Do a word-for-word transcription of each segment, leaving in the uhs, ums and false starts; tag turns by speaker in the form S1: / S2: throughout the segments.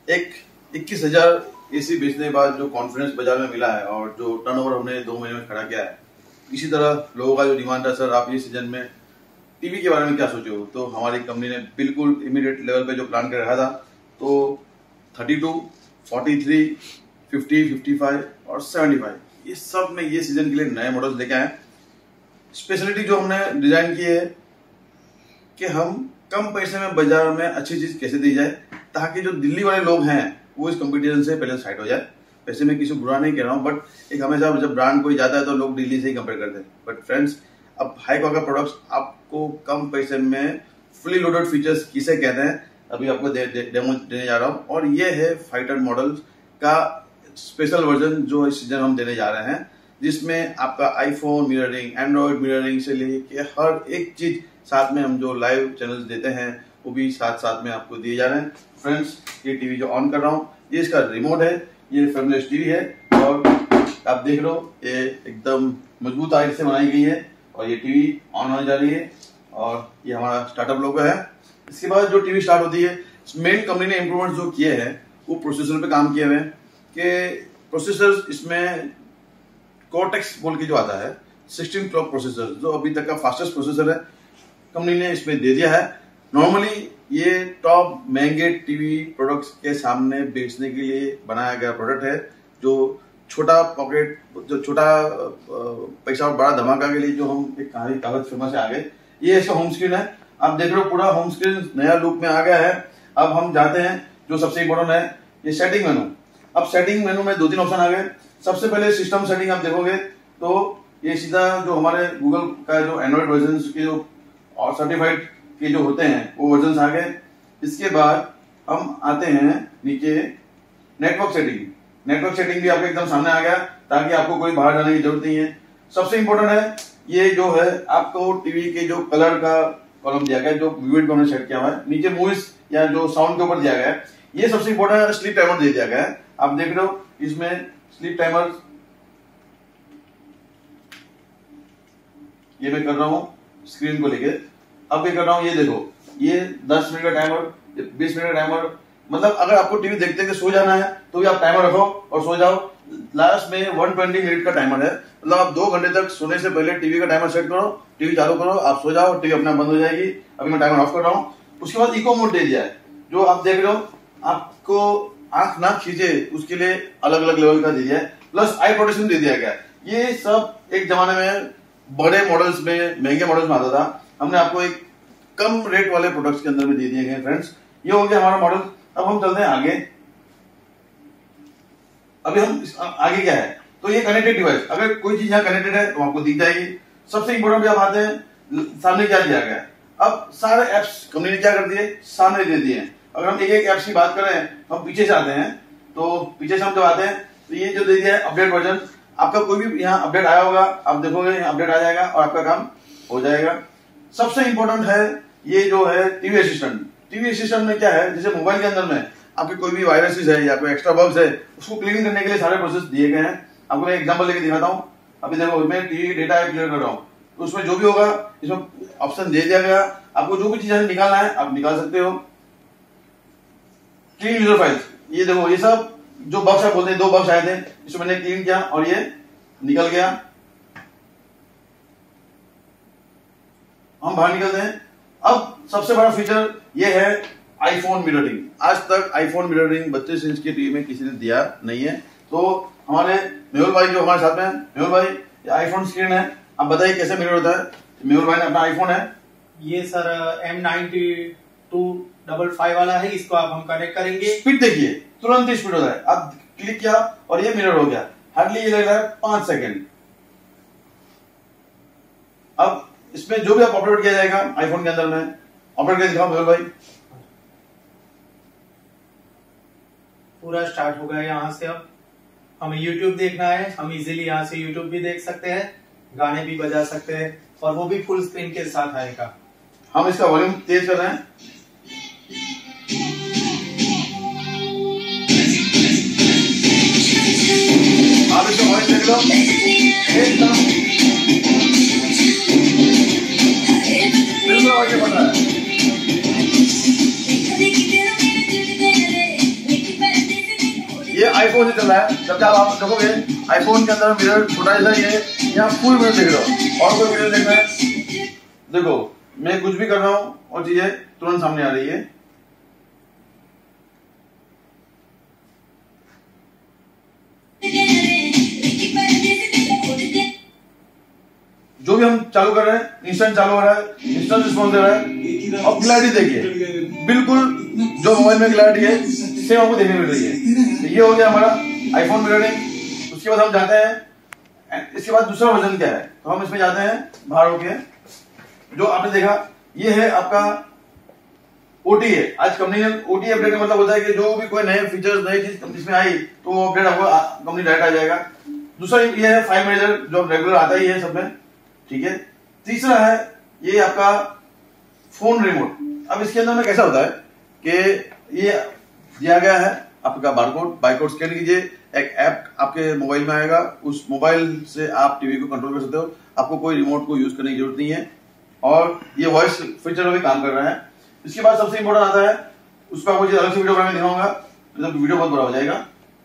S1: एक इक्कीस हजार एसी बेचने के बाद जो कॉन्फिडेंस बाजार में मिला है और जो टर्नओवर हमने दो महीने में खड़ा किया है, इसी तरह लोगों का जो डिमांड है, सर आप ये सीजन में टीवी के बारे में क्या सोचे हो? तो हमारी कंपनी ने बिल्कुल इमीडिएट लेवल पे जो प्लान कर रखा था, तो thirty two, forty three, fifty, fifty five और सेवेंटी फाइव ये सब में ये सीजन के लिए नए मॉडल्स लेके आए। स्पेशलिटी जो हमने डिजाइन की है कि हम कम पैसे में बाजार में अच्छी चीज कैसे दी जाए, ताकि जो दिल्ली वाले लोग हैं वो इस कंपटीशन से पहले साइड हो जाए। वैसे मैं किसी बुरा नहीं कह रहा हूँ, बट एक हमेशा जब ब्रांड कोई जाता है तो लोग दिल्ली से ही कंपेयर करते हैं। बट फ्रेंड्स, अब हाई क्वालिटी प्रोडक्ट्स आपको कम पैसे में फुली लोडेड फीचर्स किसे कहते हैं, अभी आपको दे, दे, डेमो देने जा रहा हूँ। और ये है फाइव हंड्रेड मॉडल का स्पेशल वर्जन जो इस सीजन हम देने जा रहे हैं, जिसमें आपका आईफोन मिररिंग, एंड्रॉइड मिररिंग से लेके हर एक चीज साथ में, हम जो लाइव चैनल्स देते हैं वो भी साथ साथ में आपको दिए जा रहे हैं। फ्रेंड्स, ये टीवी जो ऑन कर रहा हूँ, ये इसका रिमोट है, ये फ्रेमलेस टीवी है और आप देख रहे हो ये एकदम मजबूत आयत से बनाई गई है और ये टीवी ऑन होने जा रही है और ये हमारा स्टार्टअप लोगो है। इसके बाद जो टीवी स्टार्ट होती है, मेन कंपनी ने इंप्रूवमेंट जो किए हैं वो प्रोसेसर पे काम किए हुए हैं कि प्रोसेसर इसमें कोर्टेक्स बोल के जो आता है सिक्सटीन क्लॉक प्रोसेसर, जो अभी तक का फास्टेस्ट प्रोसेसर है, कंपनी ने इसमें दे दिया है। नॉर्मली ये टॉप महंगे टीवी प्रोडक्ट्स के सामने बेचने के लिए बनाया गया प्रोडक्ट है, जो छोटा पॉकेट, जो छोटा पैसा और बड़ा धमाका के लिए जो हम एक कहानी कागज फेमस है आगे। ये इसका होम स्क्रीन है, आप देख रहे हो पूरा होम स्क्रीन नया लुक में आ गया है। अब हम जाते हैं जो सबसे इम्पोर्टेंट है, ये सेटिंग मेनू। अब सेटिंग मेनू में दो तीन ऑप्शन आ गए। सबसे पहले सिस्टम सेटिंग आप देखोगे तो ये सीधा जो हमारे गूगल का जो एंड्रॉइड वर्जन के जो और सर्टिफाइड के जो होते हैं वो वर्जन आ गए। इसके बाद हम आते हैं नीचे नेटवर्क सेटिंग। नेटवर्क सेटिंग भी आपको एकदम सामने आ गया, ताकि आपको कोई बाहर जाने की जरूरत नहीं है। सबसे इंपॉर्टेंट है ये जो है आपको टीवी के जो कलर का कॉलम दिया गया है, जो विविड को हमने सेट किया हुआ है। नीचे मूवीज या जो साउंड के ऊपर दिया गया है, ये सबसे इंपॉर्टेंट है। स्लीप टाइमर दे दिया गया है, आप देख रहे हो इसमें स्लीप टाइमर, ये मैं कर रहा हूं स्क्रीन को लेके। अब मैं कर रहा हूं, ये देखो, ये दस मिनट का टाइमर, बीस मिनट का टाइमर, मतलब अगर आपको टीवी देखते के सो जाना है तो भी आप टाइमर रखो और सो जाओ। लास्ट में एक सौ बीस मिनट का टाइमर है, मतलब आप दो घंटे तक सोने से पहले टीवी का टाइमर सेट करो, टीवी चालू करो, आप सो जाओ, टीवी अपना बंद हो जाएगी। अभी मैं टाइमर ऑफ कर रहा हूँ। उसके बाद इको मोड दे दिया है, जो आप देख रहे हो, आपको आंख ना खींचे उसके लिए अलग अलग लेवल का दे दिया है, प्लस आई प्रोटेक्शन दे दिया गया। ये सब एक जमाने में बड़े मॉडल्स में, महंगे मॉडल्स में आता था, हमने आपको एक कम रेट वाले प्रोडक्ट्स के अंदर में दे दिए गए। फ्रेंड्स, ये हो गया हमारा मॉडल। अब हम चलते हैं आगे। अभी हम आगे क्या है, तो ये कनेक्टेड डिवाइस, अगर कोई चीज यहाँ कनेक्टेड है तो आपको दिख जाएगी। सबसे इंपॉर्टेंट भी आप आते हैं, सामने क्या दिया गया है। अब सारे एप्स कंपनी ने क्या कर दिए, सामने दे दिए हैं। अगर हम एक एक एप्स की बात करें, हम पीछे से आते हैं, तो पीछे से हम जब आते हैं तो ये जो दे दिया है अपडेट वर्जन, आपका कोई भी यहाँ अपडेट आया होगा, आप देखोगे यहाँ अपडेट आ जाएगा और आपका काम हो जाएगा। सबसे इंपॉर्टेंट है ये जो है टीवी असिस्टेंट। टीवी असिस्टेंट में क्या है, जैसे मोबाइल के अंदर में आपके कोई भी वायरसेस है या कोई एक्स्ट्रा बग्स है, उसको क्लीन करने के लिए सारे प्रोसेस दिए गए हैं। आपको मैं एग्जांपल लेके दिखाता हूँ। अभी देखो, मैं टीवी डेटा क्लियर कर रहा हूँ, तो उसमें जो भी होगा इसमें ऑप्शन दे दिया गया, आपको जो भी चीज निकालना है आप निकाल सकते हो। क्लीन यूजर फाइल्स, ये देखो, ये सब जो बग्स आप बोलते हैं, दो बग्स आए थे, इसमें मैंने क्लीन किया और ये निकल गया। हम बाहर निकलते हैं। अब सबसे बड़ा फीचर ये है आईफोन मिररिंग। आज तक आईफोन मिररिंग बत्तीस इंच की टीवी में किसी ने दिया नहीं है। तो हमारे मेहुल भाई जो हमारे साथ में है, मेहुल भाई, ये आईफोन स्क्रीन है, आप बताइए कैसे मिरर होता है। मेहुल भाई ने अपना आईफोन है,
S2: ये sir M ninety two double five वाला है, इसको आप हम कनेक्ट करेंगे।
S1: स्पीड देखिए, तुरंत ही स्पीड होता है। आप क्लिक किया और ये मिरर हो गया, हार्डली ये लग रहा है पांच सेकेंड। अब इसमें जो भी आप अपलोड किया जाएगा आईफोन के अंदर में, अपलोड करके दिखाओ मेहुल भाई।
S2: पूरा स्टार्ट हो गया यहाँ से। अब हमें YouTube देखना है, हम इजीली यहाँ से YouTube भी देख सकते हैं, गाने भी बजा सकते हैं, और वो भी फुल स्क्रीन के साथ आएगा।
S1: हम इसका वॉल्यूम तेज कर रहे हैं। आप इसका वॉइस देख लो, एकदम बिल्कुल आवाज बन रहा है। आईफोन से चल रहा है। जब जब आप देखोगे आईफोन के अंदर मिरर छोटा जैसा ही है, यहाँ फुल मिरर देख रहे हो। और कोई वीडियो देखना है, देखो मैं कुछ भी कर रहा हूँ और चीजें तुरंत सामने आ रही है। जो भी हम चालू कर रहे हैं इंस्टेंट चालू हो रहा है, इंस्टेंट रिस्पॉन्स दे रहा है। और क्लैरिटी देखिए, बिल्कुल जो मोबाइल में क्लैरिटी है सेम आपको देखने मिल रही है। तो ये हो गया हमारा आईफोन मिररिंग। उसके बाद हम जाते हैं, इसके बाद दूसरा वर्जन क्या है, तो हम इसमें जाते हैं बाहर होके। जो आपने देखा ये है आपका ओटी है। आज कंपनी ने ओटी अपडेट का मतलब होता है कि जो भी कोई नए फीचर्स नई चीज इसमें आई तो वो अपडेट आपको कंपनी डायरेक्ट आ जाएगा। दूसरा ये है फाइल मैनेजर जो रेगुलर आता ही है सब में, ठीक है। तीसरा है ये आपका फोन रिमोट। अब इसके अंदर में कैसा होता है कि ये दिया गया है आपका बारकोड, बारकोड स्कैन कीजिए, एक ऐप आपके मोबाइल में आएगा, उस मोबाइल से आप टीवी को कंट्रोल कर सकते हो। आपको कोई रिमोट को यूज करने की जरूरत नहीं है और ये वॉइस फीचर भी काम कर रहा है। इसके बाद सबसे इंपॉर्टेंट आता है, उसका आपको अलग से वीडियो में दिखाऊंगा, मतलब वीडियो बहुत बड़ा हो जाएगा।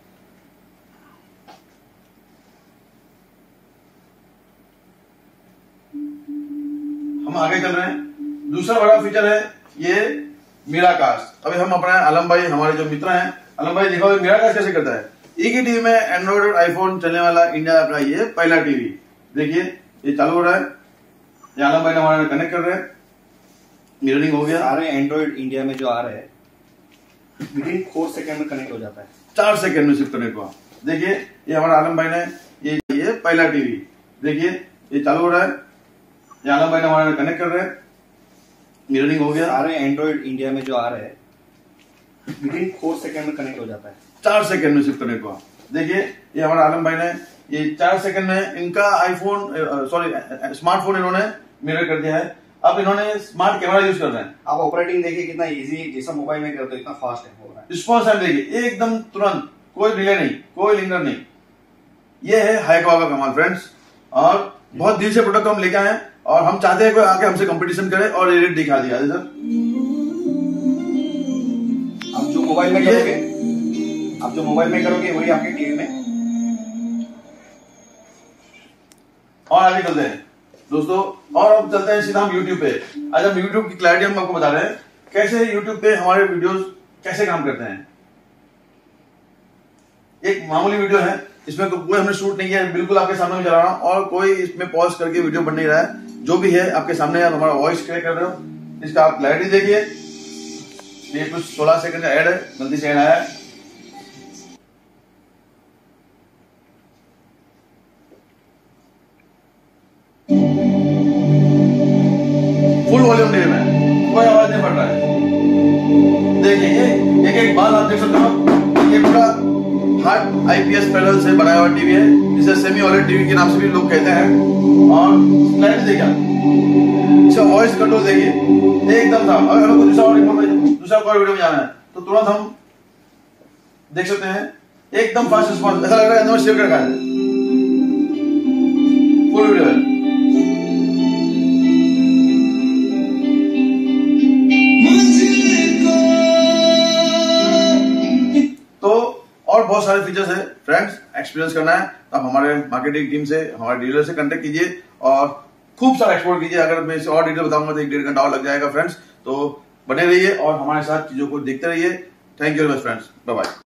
S1: हम आगे चल रहे हैं। दूसरा बड़ा फीचर है ये मिराकास्ट। अभी हम अपने आलम भाई हमारे जो मित्र हैं, आलम भाई दिखाओ मिराकास्ट कैसे करता है। एक ही टीवी में एंड्रॉइड और आईफोन चलने वाला इंडिया का ये पहला टीवी। देखिए ये चालू हो रहा है, ये आलम भाई ने हमारे कनेक्ट कर रहे हैं, मिररिंग हो गया।
S3: सारे एंड्रॉइड इंडिया में जो आ रहे हैं विद इन फोर सेकंड में कनेक्ट हो जाता है,
S1: चार सेकंड में सिर्फ कनेक्ट हुआ। देखिए ये हमारा आलम भाई ने ये ये पहला टीवी, देखिए ये चालू हो रहा है, ये आलम भाई ने हमारे कनेक्ट कर रहे हैं, मिररिंग हो गया।
S3: सारे एंड्रॉइड इंडिया में जो आ रहे हैं विद इन फोर सेकंड में कनेक्ट हो जाता है,
S1: चार सेकंड में सिर्फ कनेक्ट हुआ। देखिए ये हमारा आलम भाई ने ये चार सेकंड में इनका आईफोन सॉरी स्मार्टफोन इन्होंने मिरर कर दिया है। अब इन्होंने स्मार्ट कैमरा यूज कर रहे हैं।
S3: आप ऑपरेटिंग देखिए कितना इजी, जैसा मोबाइल में करते हो इतना फास्ट है हो रहा है।
S1: रिस्पॉन्स टाइम देखिए एकदम तुरंत, कोई डिले नहीं, कोई लिंगर नहीं। ये है हाईकॉ का कमाल फ्रेंड्स, और बहुत दिल से प्रोडक्ट हम लेके आए हैं और हम चाहते हैं कोई आके हमसे कंपटीशन करे और ये रेट दिखा दिया सर।
S3: आप जो मोबाइल में करोगे आप जो मोबाइल में करोगे वही आपके टीवी में।
S1: और आगे चलते हैं दोस्तों, और अब चलते हैं सीधा हम यूट्यूब पे। आज हम यूट्यूब की क्लैरिटी हम आपको बता रहे हैं कैसे यूट्यूब पे हमारे वीडियोस कैसे काम करते हैं। एक मामूली वीडियो है, इसमें कोई हमने शूट नहीं किया है, बिल्कुल आपके सामने में चला रहा हूं और कोई इसमें पॉज करके वीडियो बन नहीं रहा है। जो भी है आपके सामने आप हमारा वॉइस क्लियर कर रहे हो, इसका आप क्लैरिटी देखिए। ये कुछ सोलह सेकंड का ऐड है, गलती से ऐड आया है। फुल वॉल्यूम दे में कोई आवाज नहीं पड़ रहा है। देखिए ये एक एक बात आप देख सकते हो, ये पूरा हार्ड आईपीएस पैनल से बनाया हुआ टीवी है, जिसे सेमी ओलेड टीवी के नाम से भी लोग कहते हैं। और क्लैरिटी देखिए, इसका वॉइस कंट्रोल देखिए एकदम साफ। अगर हमें दूसरा और दूसरा कोई वीडियो में जाना है तो तुरंत हम देख सकते हैं, एकदम फास्ट रिस्पॉन्स, ऐसा लग रहा है एकदम सेव कर रखा है। फुल वीडियो है। और बहुत सारे फीचर्स है फ्रेंड्स। एक्सपीरियंस करना है तो आप हमारे मार्केटिंग टीम से, हमारे डीलर से कांटेक्ट कीजिए और खूब सारा एक्सप्लोर कीजिए। अगर मैं इसे और डिटेल बताऊंगा तो एक डेढ़ घंटा और लग जाएगा फ्रेंड्स। तो बने रहिए और हमारे साथ चीजों को देखते रहिए। Thank you very much friends, bye bye.